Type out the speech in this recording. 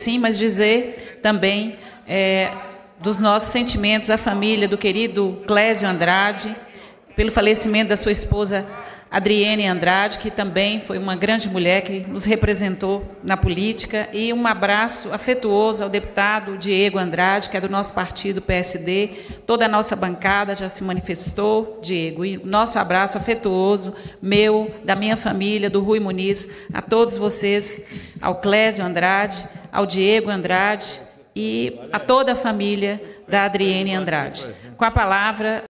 assim, mas dizer também dos nossos sentimentos à família do querido Clésio Andrade, pelo falecimento da sua esposa Adriene Andrade, que também foi uma grande mulher que nos representou na política, e um abraço afetuoso ao deputado Diego Andrade, que é do nosso partido PSD. Toda a nossa bancada já se manifestou, Diego, e nosso abraço afetuoso, meu, da minha família, do Rui Muniz, a todos vocês, ao Clésio Andrade, ao Diego Andrade e a toda a família da Adriene Andrade. Com a palavra,